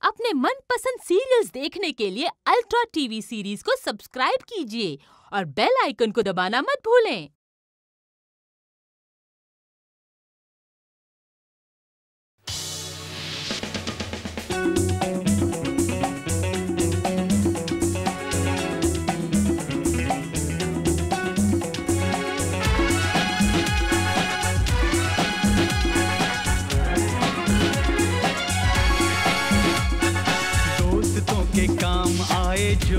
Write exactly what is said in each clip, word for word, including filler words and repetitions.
अपने मनपसंद सीरियल्स देखने के लिए अल्ट्रा टीवी सीरीज को सब्सक्राइब कीजिए और बेल आइकन को दबाना मत भूलें। के काम आए जो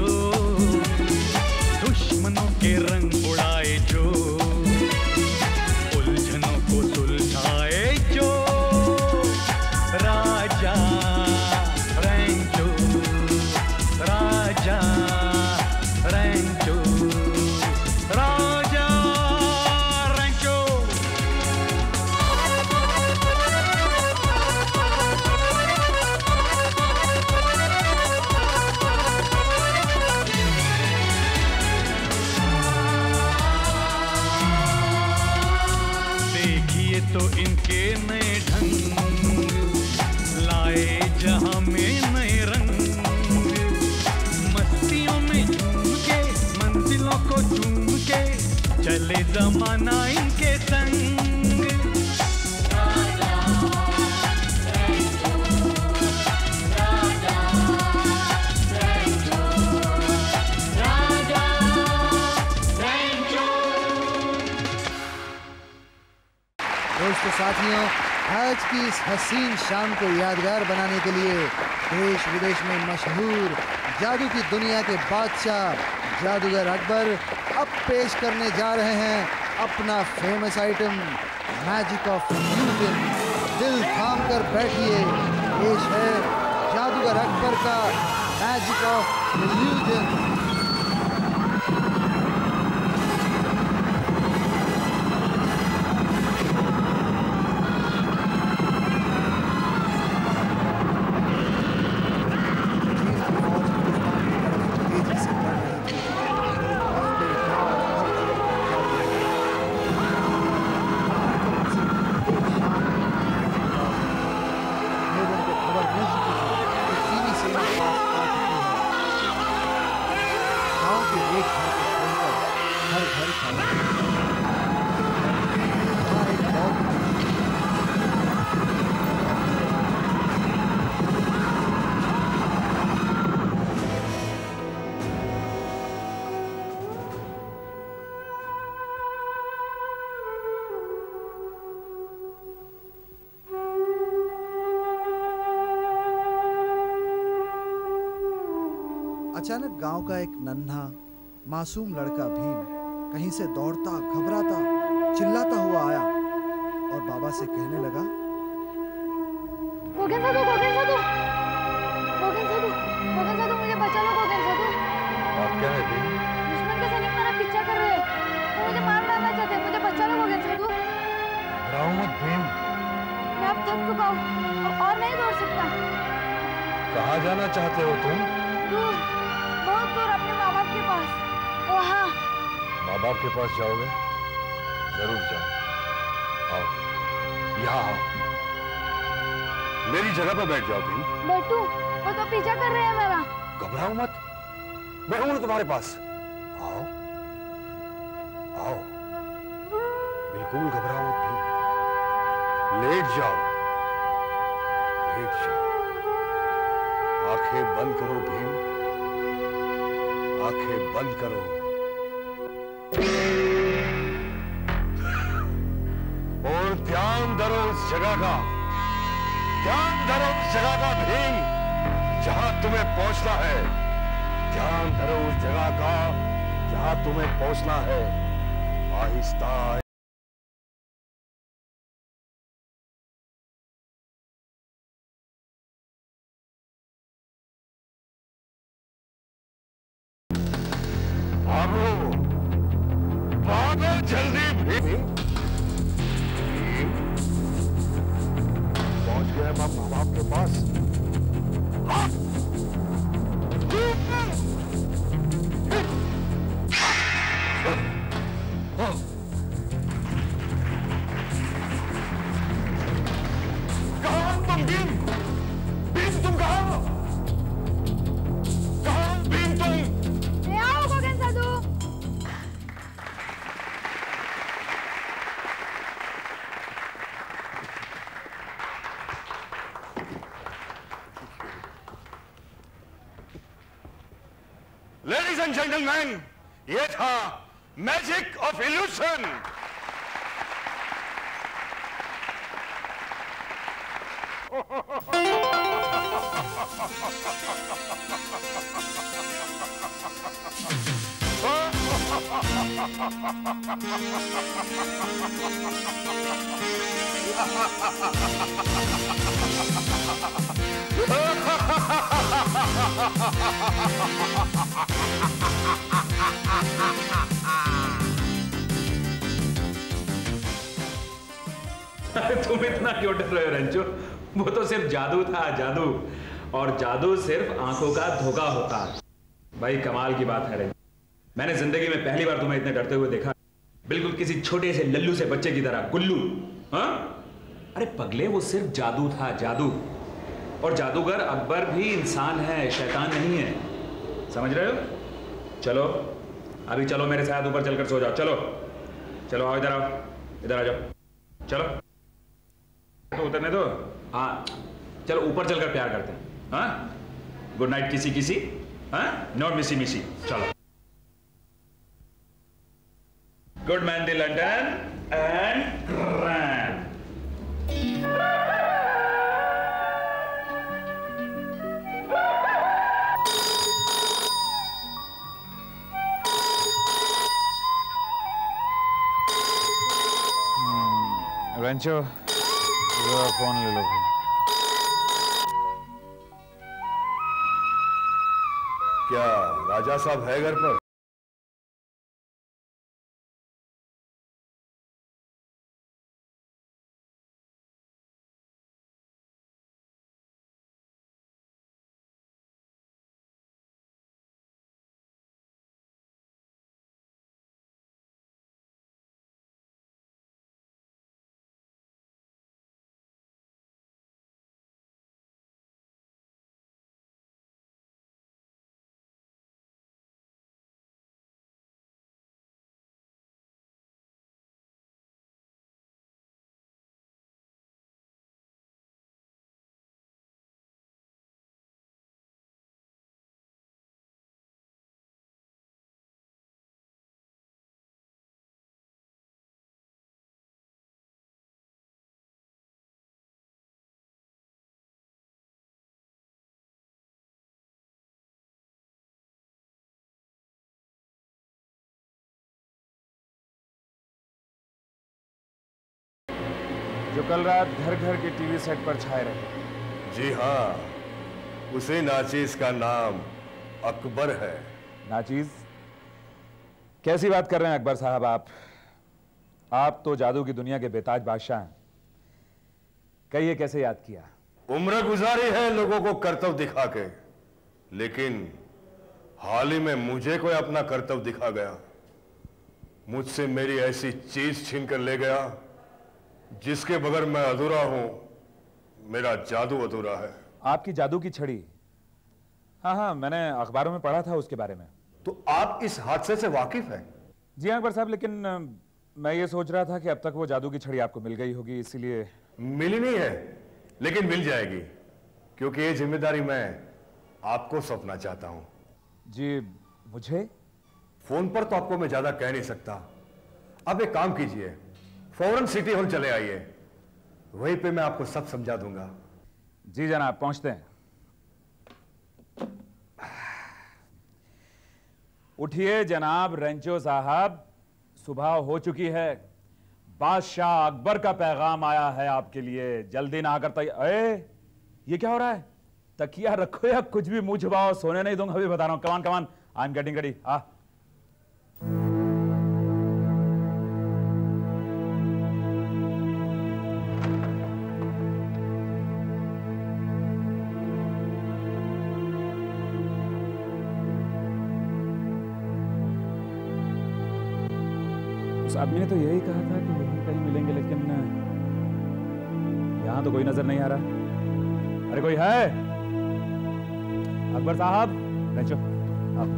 दुश्मनों के रंग उड़ाए जो उलझनों को सुलझाए जो राजा रैंचो राजा रैंचो राजा रैंचो। तो इनके नए ढंग लाए जहां में नए रंग, मस्तियों में झूम के मंजिलों को चूम के चले जमाना इनके संग। दोस्तों साथियों, आज की इस हसीन शाम को यादगार बनाने के लिए देश विदेश में मशहूर जादू की दुनिया के बादशाह जादूगर अकबर अब पेश करने जा रहे हैं अपना famous item magic of illusion. दिल थाम कर बैठिए, पेश है जादूगर अकबर का मैजिक ऑफ इल्यूजन। अचानक गांव का एक नन्हा मासूम लड़का भीम कहीं से दौड़ता घबराता चिल्लाता हुआ आया और बाबा से कहने लगा, गोगेन साधु, गोगेन साधु, गोगेन साधु, गोगेन साधु, मुझे बचा लो गोगेन साधु। बात क्या है भीम? दुश्मन के सैनिक मेरा पीछा कर रहे हैं, वो मुझे मार डालना चाहते हैं, मुझे बचा लो गोगेन साधु। घबराओ मत भीम। मैं अब थक चुका हूँ और नहीं दौड़ सकता। कहाँ जाना चाहते हो तुम? दूर, बहुत दूर, अपने माँ बाप के पास। वहाँ। माँ बाप के पास जाओगे? जरूर जाओ। आओ, यहाँ आओ, मेरी जगह पर बैठ जाओ भीम। बैठूं? वो तो पीछा कर रहे हैं मेरा। घबराओ मत, मैं हूं तुम्हारे पास। आओ, आओ, बिल्कुल घबराओ मत भीम। लेट जाओ, लेट जाओ। आंखें बंद करो भीम, आंखें बंद करो। और ध्यान धरो उस जगह का, ध्यान धरो उस जगह का भीम, जहां तुम्हें पहुंचना है। ध्यान धरो उस जगह का जहां तुम्हें पहुंचना है। आहिस्ता भागो, भागो जल्दी भीम। पहुंच गए माँ बाप के पास। एंड जेंटलमैन, ये था मैजिक ऑफ इल्यूशन। तुम इतना क्यों डर रहे हो रंजो? वो तो सिर्फ जादू था, जादू। और जादू सिर्फ आंखों का धोखा होता है। भाई कमाल की बात है रंजो, मैंने जिंदगी में पहली बार तुम्हें इतने डरते हुए देखा। बिल्कुल किसी छोटे से लल्लू से बच्चे की तरह, गुल्लू। हाँ? अरे पगले, वो सिर्फ जादू था, जादू। और जादूगर अकबर भी इंसान है, शैतान नहीं है। समझ रहे हो? चलो अभी चलो मेरे साथ ऊपर चलकर सो जाओ। चलो चलो, आओ इधर, आओ इधर आ जाओ। चलो तो उतरने दो। हाँ चलो ऊपर चलकर प्यार करते हैं। हाँ, गुड नाइट किसी किसी। हाँ, नॉट मिसी मिसी। चलो, good man the London and grand. Rancho, phone ले लो। क्या राजा साहब है घर पर? जो कल रात घर घर के टीवी सेट पर छाए रहे। जी हाँ, उसी नाचीज का नाम अकबर है। नाचीज? कैसी बात कर रहे हैं अकबर साहब आप? आप तो जादू की दुनिया के बेताज बादशाह हैं। कहिए कैसे याद किया? उम्र गुजारी है लोगों को कर्तव्य दिखा के, लेकिन हाल ही में मुझे कोई अपना कर्तव्य दिखा गया। मुझसे मेरी ऐसी चीज छीन कर ले गया जिसके बगैर मैं अधूरा हूं। मेरा जादू अधूरा है। आपकी जादू की छड़ी? हाँ हाँ, मैंने अखबारों में पढ़ा था उसके बारे में। तो आप इस हादसे से वाकिफ हैं? जी हाँ अकबर साहब, लेकिन अ, मैं ये सोच रहा था कि अब तक वो जादू की छड़ी आपको मिल गई होगी, इसीलिए। मिली नहीं है, लेकिन मिल जाएगी, क्योंकि ये जिम्मेदारी मैं आपको सौंपना चाहता हूं। जी मुझे? फोन पर तो आपको मैं ज्यादा कह नहीं सकता। अब एक काम कीजिए, फौरन सिटी हॉल चले आइए, वहीं पे मैं आपको सब समझा दूंगा। जी जनाब, पहुंचते हैं। उठिए जनाब रेंचो साहब, सुबह हो चुकी है। बादशाह अकबर का पैगाम आया है आपके लिए। जल्दी ना आकर तय। अरे ये क्या हो रहा है? तकिया रखो या कुछ भी, मुंह छुपाओ, सोने नहीं दूंगा, अभी बता रहा हूं। Come on come on, I am getting ready. आ उस आदमी ने तो यही कहा था कि यहीं कहीं मिलेंगे, लेकिन यहां तो कोई नजर नहीं आ रहा। अरे कोई है? अकबर साहब, रेंचो आप।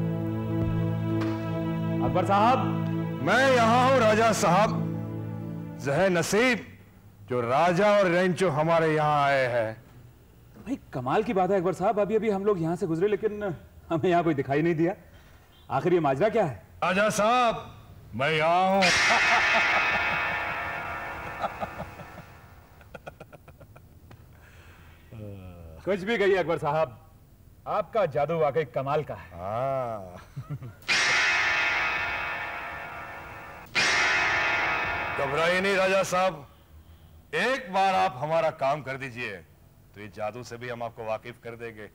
अकबर साहब। मैं यहां हूं राजा साहब। जहे नसीब जो राजा और रेंचो हमारे यहां आए हैं। भाई कमाल की बात है अकबर साहब, अभी अभी हम लोग यहां से गुजरे, लेकिन हमें यहां कोई दिखाई नहीं दिया। आखिर ये माजरा क्या है? राजा साहब, मैं यहाँ हूं। कुछ भी कहिए अकबर साहब, आपका जादू वाकई कमाल का है। हाँ। घबराइए नहीं राजा साहब, एक बार आप हमारा काम कर दीजिए तो ये जादू से भी हम आपको वाकिफ कर देंगे।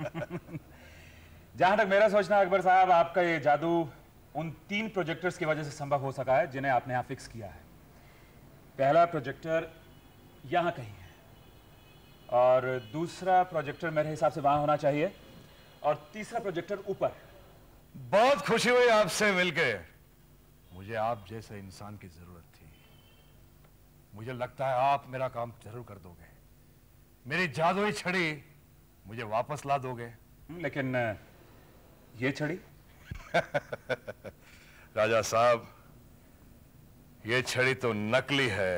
जहां तक मेरा सोचना अकबर साहब, आपका ये जादू उन तीन प्रोजेक्टर्स की वजह से संभव हो सका है जिन्हें आपने यहां फिक्स किया है। पहला प्रोजेक्टर यहां कहीं है और दूसरा प्रोजेक्टर मेरे हिसाब से वहां होना चाहिए और तीसरा प्रोजेक्टर ऊपर। बहुत खुशी हुई आपसे मिलके। मुझे आप जैसे इंसान की जरूरत थी। मुझे लगता है आप मेरा काम जरूर कर दोगे। मेरी जादुई छड़ी मुझे वापस ला दोगे। लेकिन ये छड़ी? राजा साहब, ये छड़ी तो नकली है।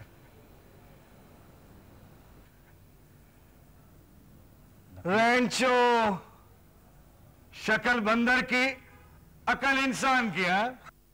रेंचो, शक्ल बंदर की, अकल इंसान की। है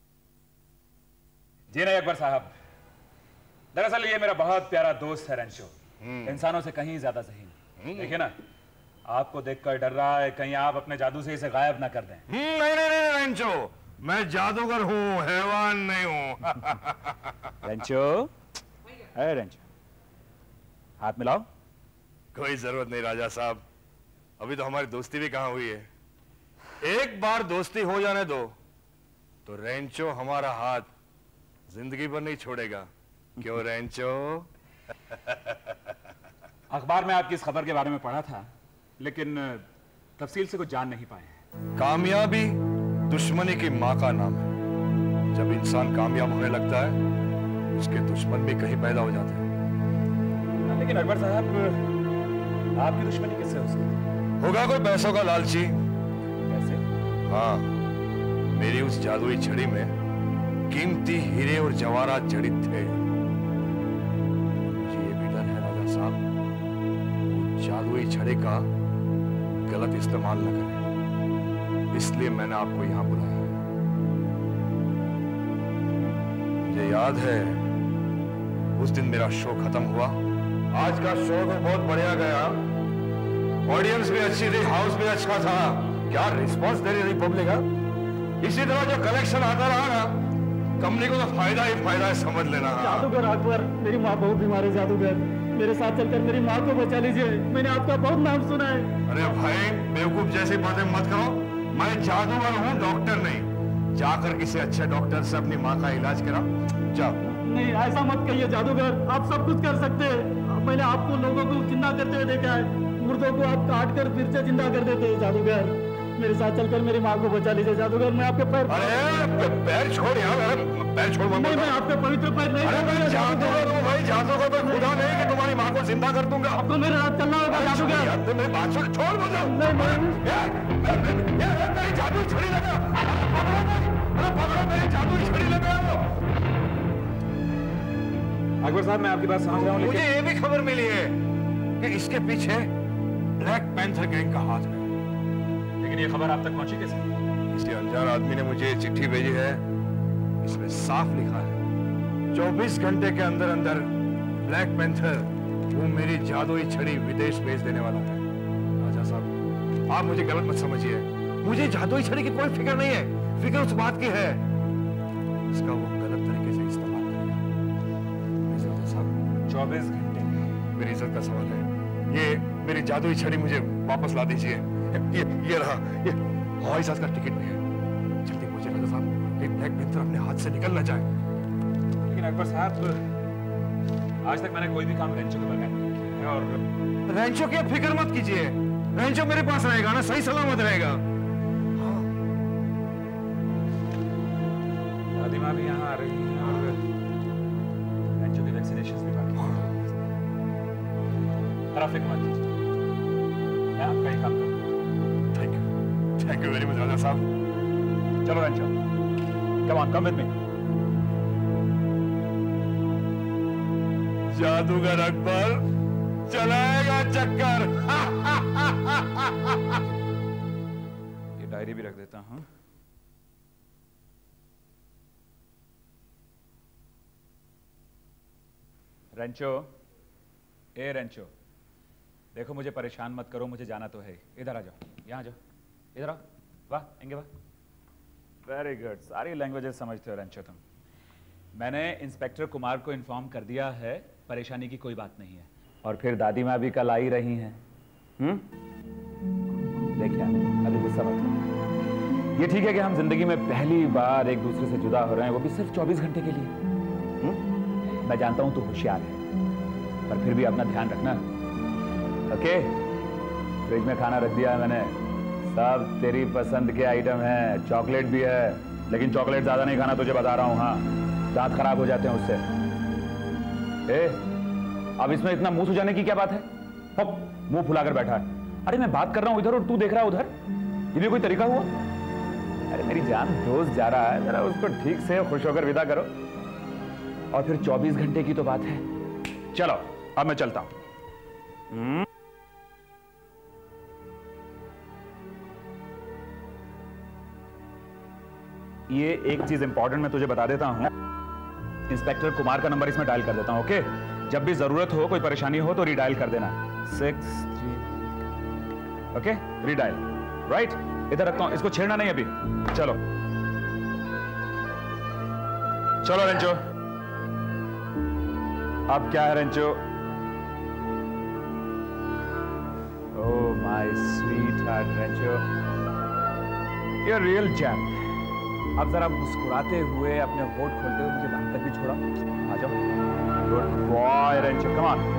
जी नहीं अकबर साहब, दरअसल ये मेरा बहुत प्यारा दोस्त है रेंचो, इंसानों से कहीं ज्यादा ज़हीन। देखिए ना, आपको देखकर डर रहा है कहीं आप अपने जादू से इसे गायब ना कर दें। नहीं नहीं नहीं रेंचो, मैं जादूगर हूं, हैवान नहीं हूं। रेंचो, है रेंचो, हाथ मिलाओ। कोई जरूरत नहीं राजा साहब, अभी तो हमारी दोस्ती भी कहां हुई है। एक बार दोस्ती हो जाने दो तो रेंचो हमारा हाथ जिंदगी भर नहीं छोड़ेगा। क्यों रेंचो? अखबार में आपकी इस खबर के बारे में पढ़ा था, लेकिन तफसील से कुछ जान नहीं पाए। कामयाबी दुश्मनी की मां का नाम है। जब इंसान कामयाब होने लगता है, उसके दुश्मन भी कहीं पैदा हो जाते हैं। लेकिन अकबर साहब, आपकी दुश्मनी किससे हो सकती है? होगा कोई पैसों का लालची। कैसे? हाँ, मेरी उस जादुई छड़ी में कीमती हीरे और जवाहरात जड़ित थे। मुझे ये भी डर है राजा साहब, जादुई छड़ी का गलत इस्तेमाल न करें, इसलिए मैंने आपको यहां बुलाया है। मुझे याद है उस दिन मेरा शो खत्म हुआ। आज का शो तो बहुत बढ़िया गया, ऑडियंस भी अच्छी थी, हाउस भी अच्छा था। क्या रिस्पांस दे रही थी पब्लिक। इसी तरह जो कलेक्शन आता रहा ना, कंपनी को तो फायदा ही फायदा है, समझ लेना। जादूगर अकबर, मेरी माँ बहुत बीमार है। जादूगर, मेरे साथ चलकर मेरी माँ को बचा लीजिए। मैंने आपका बहुत नाम सुना है। अरे भाई, बेवकूफ जैसी बातें मत करो। मैं जादूगर हूँ, डॉक्टर नहीं। जाकर किसी अच्छे डॉक्टर से अपनी माँ का इलाज करा। जाओ। नहीं, ऐसा मत कहिए जादूगर, आप सब कुछ कर सकते हैं। मैंने आपको लोगों को जिंदा करते हुए देखा है। मुर्दों को आप काट कर फिर से जिंदा कर देते हैं। जादूगर, मेरे साथ चलकर मेरी माँ को बचा लीजिए। जादूगर, मैं आपके पैर अरे पैर छोड़ यार, अरे पैर छोड़। नहीं, मैं आपके पवित्र पैर नहीं। अरे मैं जादूगर हूँ भाई, जादूगर तो खुदा नहीं कि तुम्हारी माँ को जिंदा कर दूंगा। आपको मेरे साथ चलना होगा जादूगर। यार तुम मेरी बात छोड़, छोड़ मुझे। मेरी जादू छड़ी लगा। अरे पकड़ो, मेरी जादू छड़ी लगा। अकबर साहब, मैं आपकी बात समझ रहा हूँ, मुझे ये भी खबर मिली है कि इसके पीछे ब्लैक पैंथर गैंग का हाथ है। लेकिन ये खबर आप तक पहुंची कैसे? किसी अनजान आदमी ने मुझे चिट्ठी भेजी है। इसमें साफ लिखा है चौबीस घंटे के अंदर अंदर ब्लैक पैंथर वो मेरी जादुई छड़ी विदेश भेज देने वाला है। राजा साहब, आप मुझे गलत मत समझिए। मुझे जादुई छड़ी की कोई फिक्र नहीं है। फिक्र उस बात की है इसका वो गलत तरीके से इस्तेमाल करेगा। राजा साहब, चौबीस घंटे मेरी इज्जत का सवाल है। ये मेरी जादुई छड़ी मुझे वापस ला दीजिए। ये ये रहा, ये हवाई जहाज का टिकट भी है। जल्दी मुझे राजा साहब, ये ब्लैक पैंथर अपने हाथ से निकल ना जाए। लेकिन अकबर साहब, आज तक मैंने कोई भी काम रेंचो के बगैर नहीं किया है। और रेंचो की फिक्र मत कीजिए, रेंचो मेरे पास रहेगा ना, सही सलामत रहेगा। दादी माँ भी यहाँ आ रही है और रेंचो के वैक्सीनेशन भी बाकी हैं। पर आप फिक्र मत कीजिए, मैं आपका ही काम करूँगा। Thank you, thank you very much राजा साहब। चलो Rancho, come on, come with me. जादूगर अकबर चलाएगा चक्कर। ये डायरी भी रख देता हूँ। रेंचो, ए रेंचो, देखो मुझे परेशान मत करो, मुझे जाना तो है। इधर आ जाओ, यहाँ जाओ, इधर आओ, वाह एंगे वाह। वेरी गुड, सारी लैंग्वेजेस समझते हो रेंचो तुम। मैंने इंस्पेक्टर कुमार को इन्फॉर्म कर दिया है, परेशानी की कोई बात नहीं है। और फिर दादी माँ भी कल आई रही हैं। हम्म? देखिए अभी गुस्सा मत करो। ये ठीक है कि हम जिंदगी में पहली बार एक दूसरे से जुदा हो रहे हैं, वो भी सिर्फ चौबीस घंटे के लिए। हम्म? मैं जानता हूं तू होशियार है, पर फिर भी अपना ध्यान रखना। ओके? फ्रिज में खाना रख दिया है मैंने, सब तेरी पसंद के आइटम हैं, चॉकलेट भी है, लेकिन चॉकलेट ज्यादा नहीं खाना, तुझे बता रहा हूं। हाँ, दांत खराब हो जाते हैं उससे। ए, अब इसमें इतना मुंह सुजाने की क्या बात है? हप, मुंह फुलाकर बैठा है। अरे मैं बात कर रहा हूं इधर और तू देख रहा है उधर, ये भी कोई तरीका हुआ? अरे मेरी जान, दोस्त जा रहा है, जरा उसको ठीक से खुश होकर विदा करो। और फिर चौबीस घंटे की तो बात है। चलो अब मैं चलता हूं। ये एक चीज इंपॉर्टेंट मैं तुझे बता देता हूं, इंस्पेक्टर कुमार का नंबर इसमें डायल कर देता हूं। ओके? जब भी जरूरत हो, कोई परेशानी हो तो रीडायल कर देना। Six three okay, redial. Right, इधर रखता हूं, इसको छेड़ना नहीं अभी। चलो चलो रेंचो। अब क्या है Rancho? Oh my sweet heart Rancho, ये रियल जैम। अब जरा मुस्कुराते हुए अपने होठ खोलते हुए मुझे बाहर तक भी छोड़ा। आ जाओ, good boy Rancho, come on.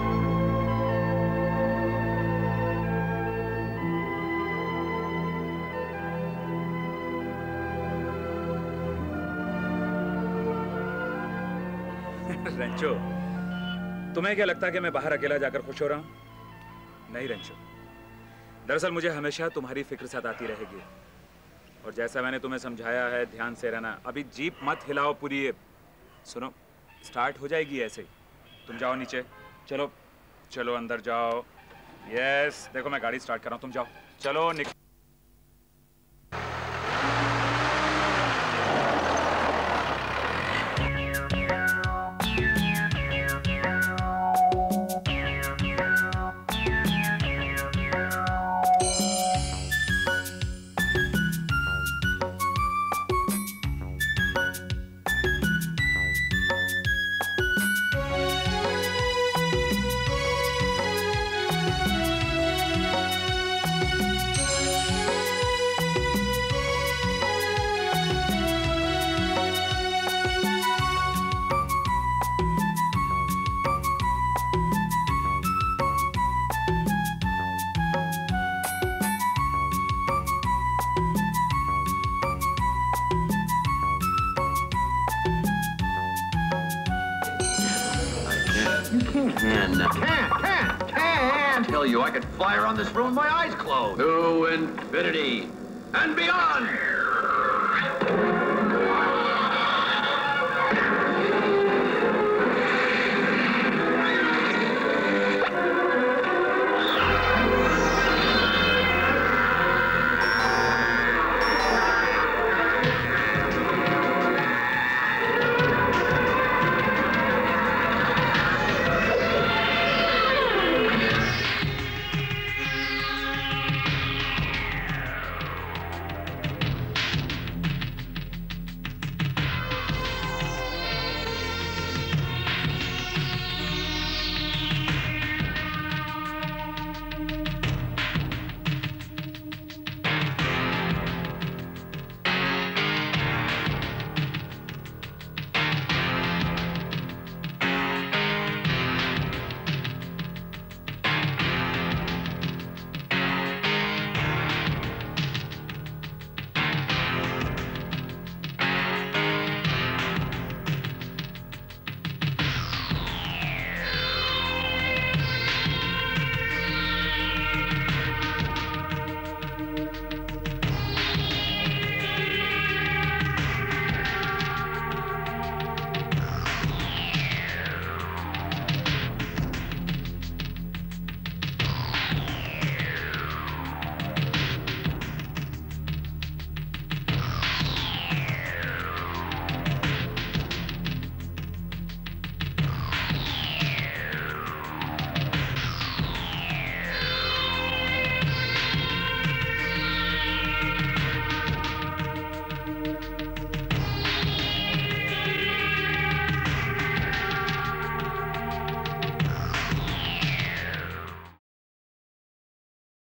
Rancho, तुम्हें क्या लगता है कि मैं बाहर अकेला जाकर खुश हो रहा हूं? नहीं रेंचो, दरअसल मुझे हमेशा तुम्हारी फिक्र सताती रहेगी। और जैसा मैंने तुम्हें समझाया है, ध्यान से रहना। अभी जीप मत हिलाओ पूरी। सुनो, स्टार्ट हो जाएगी ऐसे ही। तुम जाओ नीचे, चलो चलो अंदर जाओ। यस, देखो मैं गाड़ी स्टार्ट कर रहा हूं, तुम जाओ। चलो निकल। I could fly around this room with my eyes closed. To infinity and beyond!